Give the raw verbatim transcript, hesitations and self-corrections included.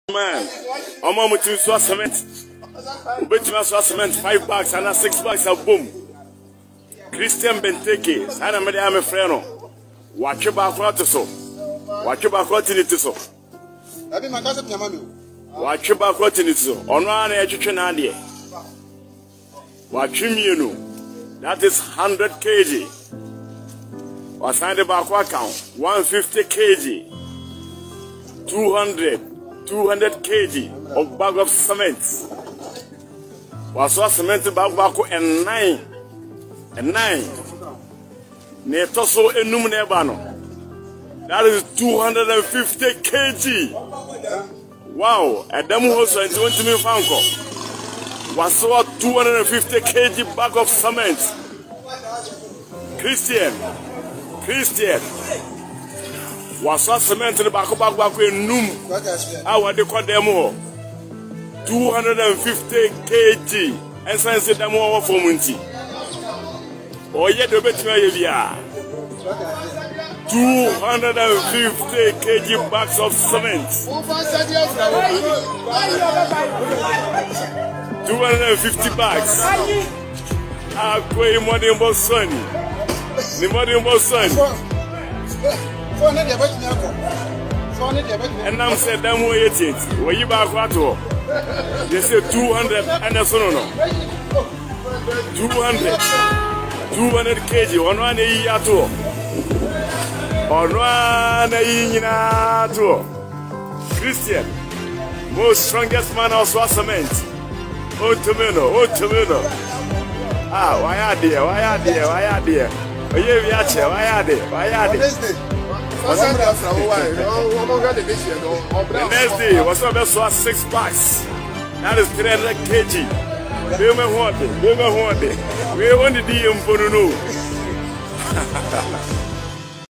Man, I'm on to swa cement. Bet you swa cement five bags and six bags of boom. Christian Benteke, and I'm a friend. Watch about what to so. Watch about what in it to so. Watch about what in it so. On one education idea. Watch him, you know. That is one hundred kilograms. What's about what count? one hundred fifty kilograms. two hundred. two hundred kilograms of bag of cement. Was what cement bag back and nine and nine. Ne toso enum ne bano. That is two hundred fifty kilograms. Wow, Adamu hoso and twenty me fanko. Was what two hundred fifty kilograms bag of cement. Christian, Christian. Was what cement in the back of back back in Num. I want to call them all two hundred fifty kilograms and send them over for Munti. Or yet the better two hundred fifty kilograms bags of cement. two hundred fifty bags. I pay money in Boston. The money in Boston. And I'm said them way it is. Where you back what? They say two hundred and a son. two hundred. two hundred kilograms. On one year at all. On one year at all. Christian. Most strongest man of cement. Oh, tomato. Oh, tomato. Ah, why are they? Why are they? Why are they? Why are they? Why are they? The next day, what's up? That's what six packs. That is three hundred kilograms. We may want it. We may want it. We want the D M for no.